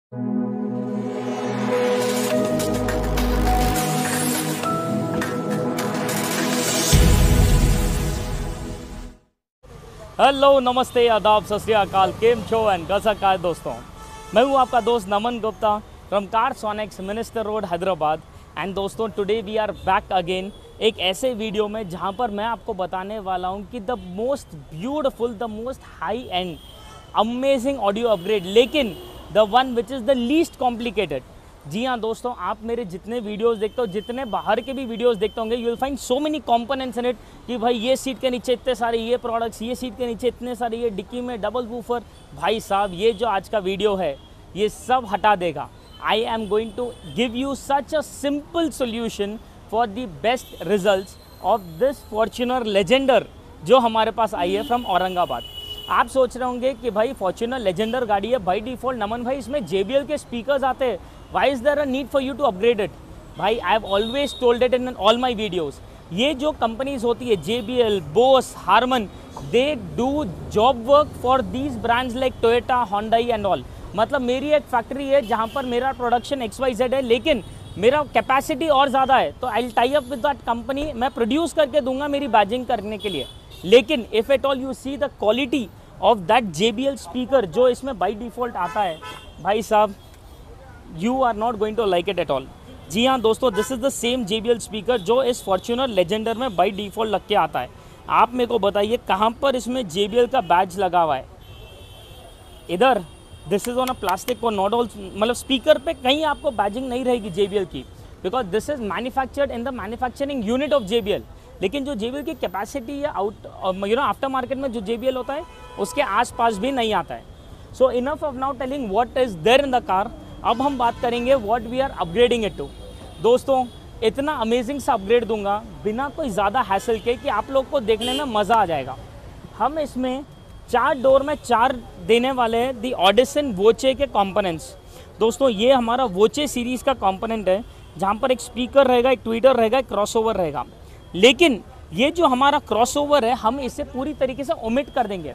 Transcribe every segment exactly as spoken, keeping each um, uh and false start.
Hello, नमस्ते, आदाब, सत श्री अकाल, केम छो एंड कैसा का है दोस्तों। मैं हूं आपका दोस्त Naman Gupta from Carsonics, Minister Road, Hyderabad. And दोस्तों, today we are back again एक ऐसे वीडियो में जहां पर मैं आपको बताने वाला हूं कि the most beautiful, the most high end amazing audio upgrade, लेकिन the one which is the least complicated. जी हाँ दोस्तों, आप मेरे जितने वीडियोस देखते हो, जितने बाहर के भी वीडियोस देखते होंगे, you will find so many components in it कि भाई ये सीट के नीचे इतने सारे ये प्रोडक्ट्स, ये सीट के नीचे इतने सारे ये, डिक्की में डबल वूफर। भाई साहब, ये जो आज का वीडियो है ये सब हटा देगा। I am going to give you such a simple solution for the best results of this Fortuner Legender जो हमारे पास आई है फ्रॉम औरंगाबाद। आप सोच रहे होंगे कि भाई फॉर्च्यूनर लेजेंडर गाड़ी है, बाई डिफ़ॉल्ट नमन भाई इसमें जे बी एल के स्पीकर्स आते हैं, why is there a need for you to upgrade it. भाई I have always told it in all my videos. ये जो कंपनीज होती है J B L, Bose, Harman, they do job work for these brands like Toyota, Hyundai and all. मतलब मेरी एक factory है जहाँ पर मेरा प्रोडक्शन एक्स वाई जेड है, लेकिन मेरा कैपेसिटी और ज़्यादा है, तो I will tie up with that company. मैं प्रोड्यूस करके दूंगा मेरी बैजिंग करने के लिए, लेकिन if at all you see the quality of that J B L speaker जो इसमें बाई डिफ़ॉल्ट आता है, भाई साहब you are not going to like it at all. जी हाँ दोस्तों, this is the same J B L speaker जो इस फॉर्च्यूनर लेजेंडर में बाई डिफ़ॉल्ट लग के आता है। आप मेरे को बताइए कहाँ पर इसमें जे बी एल का बैज लगा हुआ है। इधर this is on a plastic और नॉट ऑल, मतलब स्पीकर पे कहीं आपको बैजिंग नहीं रहेगी जे बी एल की, because this is manufactured in the manufacturing unit of J B L. लेकिन जो जे बी एल की कैपेसिटी या out you know after market में जो जे बी एल होता है उसके आसपास भी नहीं आता है। So enough of now telling what is there in the car. अब हम बात करेंगे what we are upgrading it to. दोस्तों, इतना अमेजिंग सा अपग्रेड दूंगा बिना कोई ज़्यादा हैसल के कि आप लोग को देखने में मज़ा आ जाएगा। हम इसमें चार डोर में चार देने वाले हैं दी ऑडिसन वोचे के कंपोनेंट्स। दोस्तों, ये हमारा वोचे सीरीज़ का कंपोनेंट है जहाँ पर एक स्पीकर रहेगा, एक ट्विटर रहेगा, एक क्रॉसओवर रहेगा। लेकिन ये जो हमारा क्रॉसओवर है हम इसे पूरी तरीके से ओमिट कर देंगे,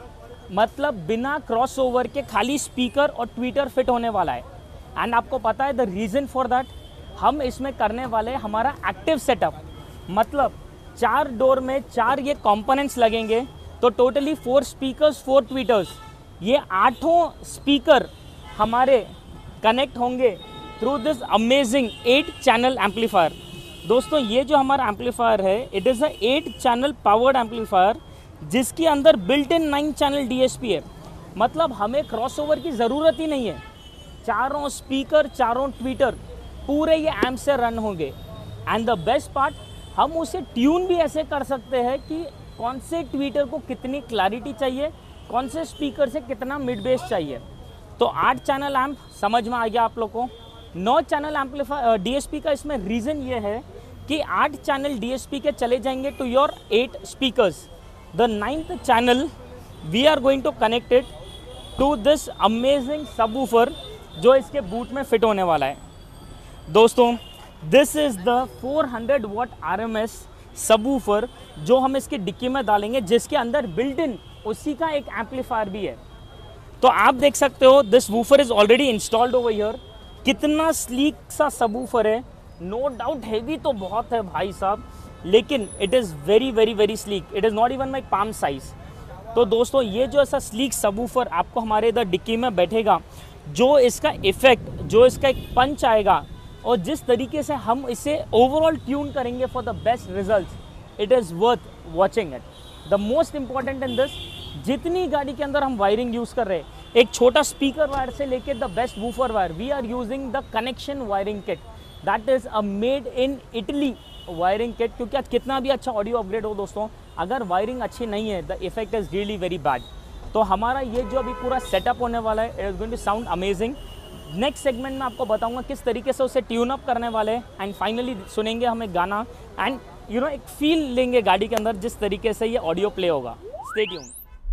मतलब बिना क्रॉसओवर के खाली स्पीकर और ट्विटर फिट होने वाला है। एंड आपको पता है द रीज़न फॉर दैट, हम इसमें करने वाले हमारा एक्टिव सेटअप, मतलब चार डोर में चार ये कंपोनेंट्स लगेंगे, तो totally four speakers, four tweeters. ये आठों स्पीकर हमारे कनेक्ट होंगे through this amazing eight channel amplifier. दोस्तों, ये जो हमारा एम्पलीफायर है it is a eight channel powered amplifier जिसके अंदर built in nine channel D S P है। मतलब हमें क्रॉसओवर की ज़रूरत ही नहीं है। चारों स्पीकर, चारों ट्विटर पूरे ये एम्प से रन होंगे। एंड द बेस्ट पार्ट, हम उसे ट्यून भी ऐसे कर सकते हैं कि कौन से ट्विटर को कितनी क्लैरिटी चाहिए, कौन से स्पीकर से कितना मिड बेस चाहिए। तो आठ चैनल एम्प समझ में आ गया आप लोग को। नौ channel amplifier D S P का इसमें रीज़न ये है कि आठ चैनल डी एस पी के चले जाएंगे to your eight speakers. The ninth channel we are going to connect it to this amazing subwoofer जो इसके बूट में फिट होने वाला है। दोस्तों, this is the four hundred watt R M S subwoofer जो हम इसकी डिक्की में डालेंगे, जिसके अंदर बिल्ट इन उसी का एक एम्पलीफायर भी है। तो आप देख सकते हो this woofer is already installed over here. कितना स्लीक सा सबवूफर है, नो डाउट हेवी तो बहुत है भाई साहब, लेकिन it is very very very sleek. It is not even my palm size. तो दोस्तों, ये जो ऐसा स्लीक सबवूफर आपको हमारे इधर डिक्की में बैठेगा, जो इसका इफ़ेक्ट, जो इसका एक पंच आएगा और जिस तरीके से हम इसे ओवरऑल ट्यून करेंगे for the best results, it is worth watching it. The most important in this, जितनी गाड़ी के अंदर हम वायरिंग यूज़ कर रहे हैं, एक छोटा स्पीकर वायर से लेके the best woofer wire, we are using the connection wiring kit that is a made in Italy wiring kit. क्योंकि आज कितना भी अच्छा ऑडियो अपग्रेड हो दोस्तों, अगर वायरिंग अच्छी नहीं है the effect is really very bad. तो हमारा ये जो अभी पूरा सेटअप होने वाला है, it is going to sound amazing. Next segment में आपको बताऊंगा किस तरीके से उसे ट्यून अप करने वाले हैं। एंड फाइनली सुनेंगे हम एक गाना एंड यू नो एक फील लेंगे गाड़ी के अंदर जिस तरीके से ये ऑडियो प्ले होगा। Stay tuned.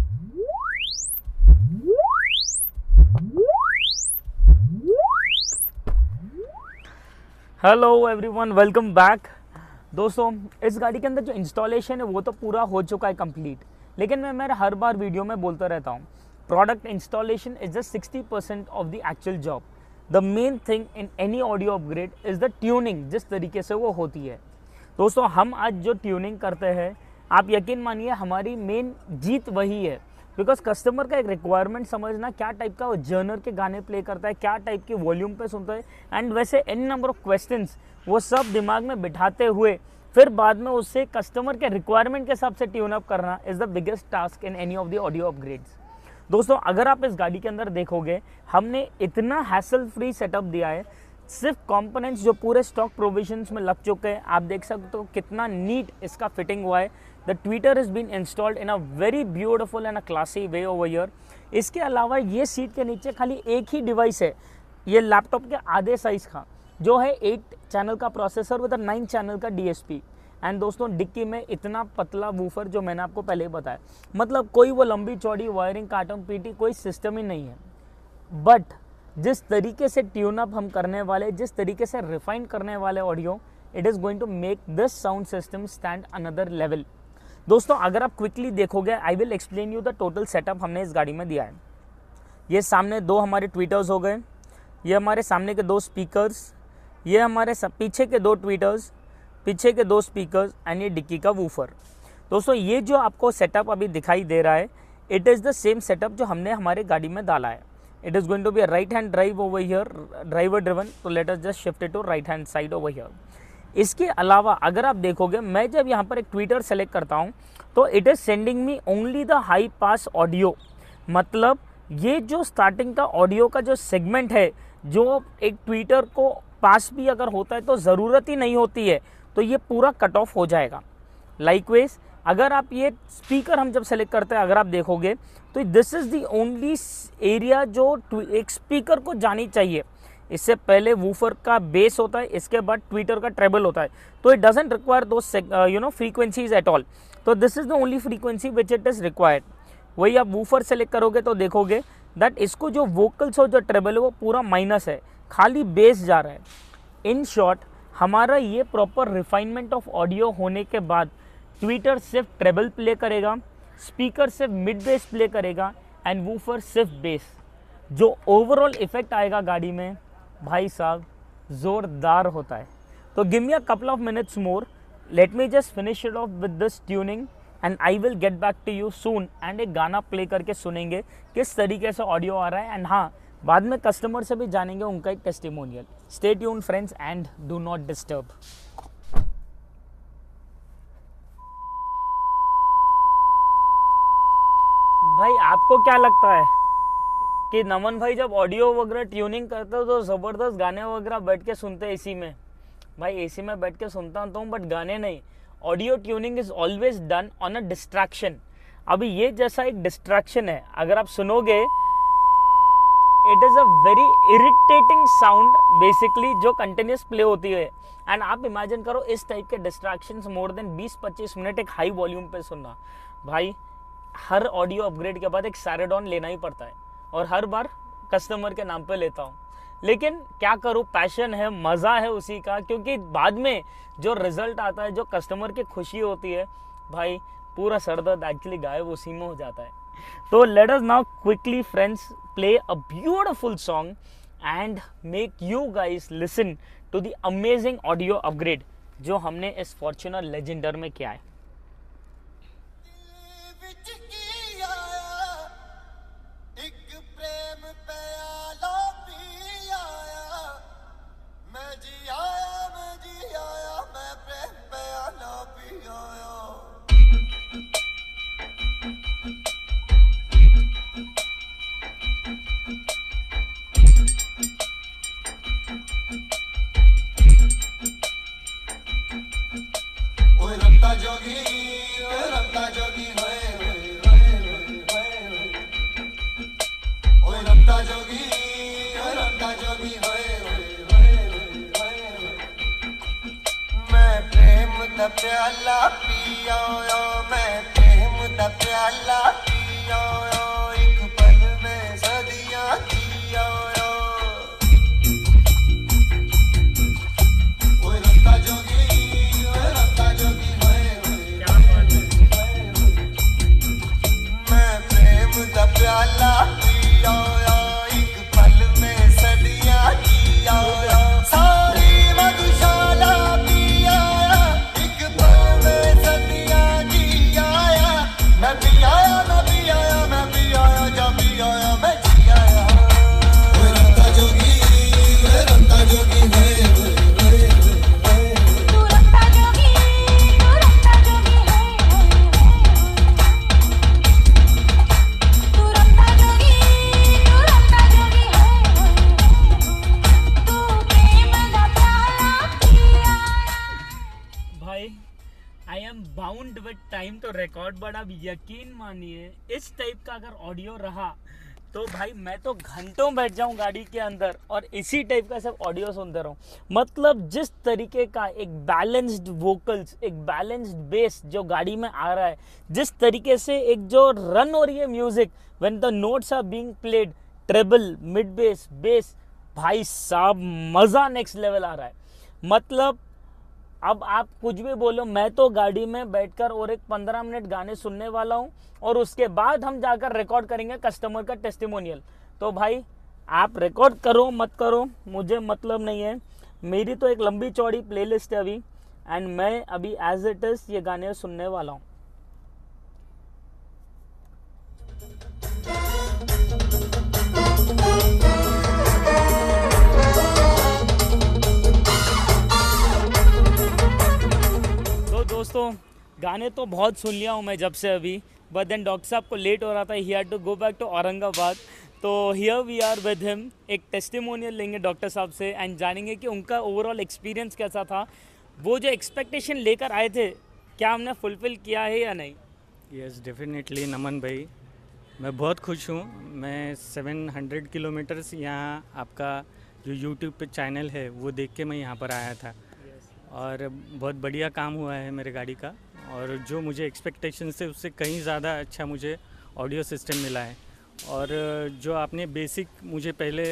Hello everyone, welcome back. दोस्तों, इस गाड़ी के अंदर जो इंस्टॉलेशन है वो तो पूरा हो चुका है कंप्लीट, लेकिन मैं मेरे हर बार वीडियो में बोलता रहता हूँ product installation is just sixty percent of the actual job. The main thing in any audio upgrade is the tuning, जिस तरीके से वो होती है। दोस्तों हम आज जो ट्यूनिंग करते हैं, आप यकीन मानिए हमारी मेन जीत वही है, बिकॉज कस्टमर का एक रिक्वायरमेंट समझना, क्या टाइप का वो जर्नर के गाने प्ले करता है, क्या टाइप की वॉल्यूम पे सुनता है, एंड वैसे एन नंबर ऑफ क्वेश्चंस वो सब दिमाग में बिठाते हुए फिर बाद में उससे कस्टमर के रिक्वायरमेंट के हिसाब से ट्यून अप करना is the biggest task in any of the audio upgrades. दोस्तों अगर आप इस गाड़ी के अंदर देखोगे, हमने इतना हैसल फ्री सेटअप दिया है, सिर्फ कंपोनेंट्स जो पूरे स्टॉक प्रोविजंस में लग चुके हैं, आप देख सकते हो कितना नीट इसका फिटिंग हुआ है। The tweeter is been installed in a very beautiful and a classy way over here. इसके अलावा ये सीट के नीचे खाली एक ही डिवाइस है, ये लैपटॉप के आधे साइज का, जो है एट चैनल का प्रोसेसर विद नाइन चैनल का डीएसपी। एंड दोस्तों डिक्की में इतना पतला वूफर, जो मैंने आपको पहले ही बताया, मतलब कोई वो लंबी चौड़ी वायरिंग काटम पीटी कोई सिस्टम ही नहीं है। बट जिस तरीके से ट्यून अप हम करने वाले, जिस तरीके से रिफाइन करने वाले audio, it is going to make this sound system stand another level. दोस्तों अगर आप क्विकली देखोगे, I will explain you the total setup हमने इस गाड़ी में दिया है। ये सामने दो हमारे ट्वीटर्स हो गए, ये हमारे सामने के दो स्पीकर्स, ये हमारे पीछे के दो ट्वीटर्स, पीछे के दो स्पीकर्स, एंड ये डिक्की का वूफर। दोस्तों ये जो आपको सेटअप अभी दिखाई दे रहा है, it is the same setup जो हमने हमारे गाड़ी में डाला है। It is going to be a right hand drive over here, driver driven, तो let us just shift it to right hand side over here. इसके अलावा अगर आप देखोगे, मैं जब यहाँ पर एक ट्वीटर सेलेक्ट करता हूँ तो it is sending me only the high pass audio. मतलब ये जो स्टार्टिंग का ऑडियो का जो सेगमेंट है, जो एक ट्वीटर को पास भी अगर होता है तो ज़रूरत ही नहीं होती है, तो ये पूरा कट ऑफ हो जाएगा। लाइकवाइज अगर आप ये स्पीकर हम जब सेलेक्ट करते हैं, अगर आप देखोगे तो this is the only area जो एक स्पीकर को जानी चाहिए। इससे पहले वूफर का बेस होता है, इसके बाद ट्विटर का ट्रेबल होता है, तो इट डजंट रिक्वायर दो you know frequencies at all. तो this is the only frequency which it is required. वही आप वूफर सेलेक्ट करोगे तो देखोगे दैट इसको जो वोकल्स और जो ट्रेबल है वो पूरा माइनस है, खाली बेस जा रहा है। इन शॉर्ट हमारा ये प्रॉपर रिफाइनमेंट ऑफ ऑडियो होने के बाद ट्विटर सिर्फ ट्रेबल प्ले करेगा, स्पीकर सिर्फ मिड बेस प्ले करेगा, एंड वूफर सिर्फ बेस। जो ओवरऑल इफेक्ट आएगा गाड़ी में, भाई साहब ज़ोरदार होता है। तो give me a couple of minutes more, let me just finish it off with this tuning and I will get back to you soon. And एक गाना प्ले करके सुनेंगे किस तरीके से ऑडियो आ रहा है, एंड हाँ बाद में कस्टमर से भी जानेंगे उनका एक testimonial. Stay tune friends and do not disturb. भाई आपको क्या लगता है कि नमन भाई जब ऑडियो वगैरह ट्यूनिंग करते हो तो ज़बरदस्त गाने वगैरह बैठ के सुनते हैं एसी में? भाई एसी में बैठ के सुनता हूँ बट गाने नहीं। Audio tuning is always done on a distraction. अभी ये जैसा एक डिस्ट्रैक्शन है, अगर आप सुनोगे it is a very irritating sound basically, जो कंटिन्यूस प्ले होती है। एंड आप इमेजिन करो इस टाइप के डिस्ट्रैक्शंस मोर देन बीस पच्चीस मिनट एक हाई वॉल्यूम पे सुनना। भाई हर ऑडियो अपग्रेड के बाद एक सैरेडॉन लेना ही पड़ता है, और हर बार कस्टमर के नाम पे लेता हूँ। लेकिन क्या करूँ, पैशन है, मज़ा है उसी का, क्योंकि बाद में जो रिजल्ट आता है, जो कस्टमर की खुशी होती है, भाई पूरा सरदर्द एक्चुअली गायब उसी में हो जाता है। तो let us now quickly friends play a beautiful song and make you guys listen to the amazing audio upgrade जो हमने इस फॉर्च्यूनर लेजेंडर में किया है। जोगी रत्ता जोगी होए होए होए ओए रत्ता जोगी रत्ता जोगी होए होए होए मैं प्रेम दा प्याला पिया मैं प्रेम दा प्याला पिया एक पल में सदियां जिया ओए रत्ता जोगी रत्ता जोगी प्याला ट्यून्ड विद टाइम तो रिकॉर्ड बड़ा भी यकीन मानिए इस टाइप का अगर ऑडियो रहा तो भाई मैं तो घंटों बैठ जाऊं गाड़ी के अंदर और इसी टाइप का सब ऑडियो सुनते रहूं। मतलब जिस तरीके का एक बैलेंस्ड वोकल्स, एक बैलेंस्ड बेस जो गाड़ी में आ रहा है, जिस तरीके से एक जो रन हो रही है music when the notes are being played, treble, mid bass, bass, भाई साहब मज़ा नेक्स्ट लेवल आ रहा है। मतलब अब आप कुछ भी बोलो, मैं तो गाड़ी में बैठकर और एक पंद्रह मिनट गाने सुनने वाला हूँ और उसके बाद हम जाकर रिकॉर्ड करेंगे कस्टमर का टेस्टिमोनियल। तो भाई आप रिकॉर्ड करो मत करो मुझे मतलब नहीं है, मेरी तो एक लंबी चौड़ी प्लेलिस्ट है अभी एंड मैं अभी एज इट इज़ ये गाने सुनने वाला हूँ। दोस्तों गाने तो बहुत सुन लिया हूँ मैं जब से अभी, बट देन डॉक्टर साहब को लेट हो रहा था, he had to go back to Aurangabad. तो here we are with him, एक टेस्टिमोनियल लेंगे डॉक्टर साहब से एंड जानेंगे कि उनका ओवरऑल एक्सपीरियंस कैसा था, वो जो एक्सपेक्टेशन लेकर आए थे क्या हमने फुलफिल किया है या नहीं। यस डेफिनेटली नमन भाई, मैं बहुत खुश हूँ। मैं सात सौ किलोमीटर्स यहाँ आपका जो यूट्यूब पे चैनल है वो देख के मैं यहाँ पर आया था और बहुत बढ़िया काम हुआ है मेरे गाड़ी का, और जो मुझे एक्सपेक्टेशन से उससे कहीं ज़्यादा अच्छा मुझे ऑडियो सिस्टम मिला है। और जो आपने बेसिक मुझे पहले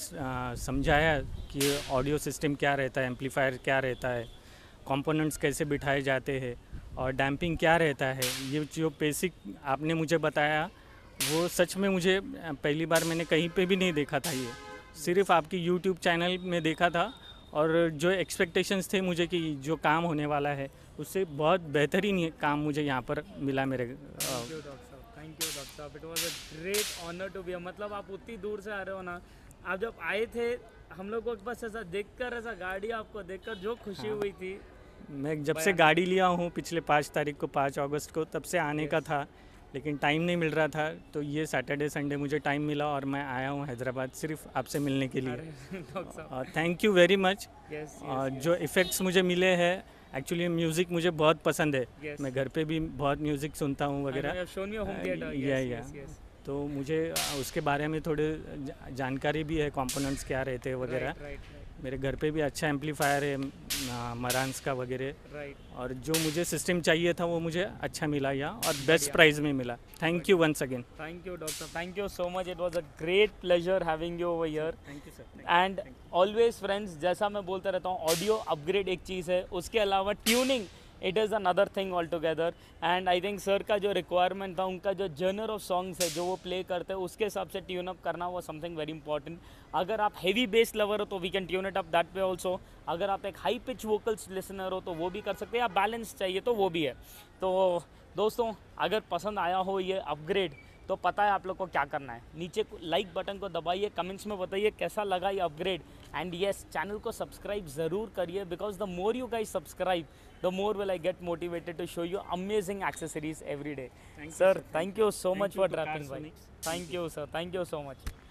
समझाया कि ऑडियो सिस्टम क्या रहता है, एम्पलीफायर क्या रहता है, कंपोनेंट्स कैसे बिठाए जाते हैं और डैम्पिंग क्या रहता है, ये जो बेसिक आपने मुझे बताया वो सच में मुझे पहली बार मैंने कहीं पे भी नहीं देखा था, ये सिर्फ आपकी यूट्यूब चैनल में देखा था। और जो एक्सपेक्टेशंस थे मुझे कि जो काम होने वाला है उससे बहुत बेहतरीन काम मुझे यहाँ पर मिला मेरे। थैंक यू डॉक्टर साहब, थैंक यू डॉक्टर साहब, it was a great honour to be. मतलब आप उतनी दूर से आ रहे हो ना, आप जब आए थे हम लोग को बस ऐसा देखकर, ऐसा गाड़ी आपको देखकर जो खुशी हाँ। हुई थी। मैं जब से गाड़ी लिया हूँ पिछले पाँच तारीख को, पाँच अगस्त को, तब से आने का था लेकिन टाइम नहीं मिल रहा था, तो ये सैटरडे संडे मुझे टाइम मिला और मैं आया हूँ हैदराबाद सिर्फ आपसे मिलने के लिए। और थैंक यू वेरी मच। और जो इफ़ेक्ट्स मुझे मिले हैं, एक्चुअली म्यूज़िक मुझे बहुत पसंद है, Yes. मैं घर पे भी बहुत म्यूज़िक सुनता हूँ वगैरह। या या तो मुझे उसके बारे में थोड़े जा- जानकारी भी है, कंपोनेंट्स क्या रहते हैं वगैरह। मेरे घर पे भी अच्छा एम्पलीफायर है मरांस का वगैरह, राइट। और जो मुझे सिस्टम चाहिए था वो मुझे अच्छा मिला यहाँ और बेस्ट प्राइस में मिला। Thank you once again. Thank you doctor, thank you so much, it was a great pleasure having you over here. Thank you sir. And always friends, जैसा मैं बोलता रहता हूँ, ऑडियो अपग्रेड एक चीज़ है, उसके अलावा tuning it is another thing all together. And I think sir का जो रिक्वायरमेंट था, उनका जो जर्नर ऑफ सॉन्ग्स है जो वो प्ले करते हैं, उसके हिसाब से ट्यून अप करना वो समथिंग वेरी इंपॉर्टेंट। अगर आप हेवी बेस लवर हो तो we can tune it up that way also. अगर आप एक हाई पिच वोकल्स लिसनर हो तो वो भी कर सकते हैं, या बैलेंस चाहिए तो वो भी है। तो दोस्तों अगर पसंद आया हो ये अपग्रेड तो पता है आप लोग को क्या करना है, नीचे लाइक बटन को दबाइए, कमेंट्स में बताइए कैसा लगा ये अपग्रेड। एंड येस, चैनल को सब्सक्राइब ज़रूर करिए, because the more you guys subscribe the more will I get motivated to show you amazing accessories every day. Sir thank you so much for dropping by. Thank you sir, thank you so much.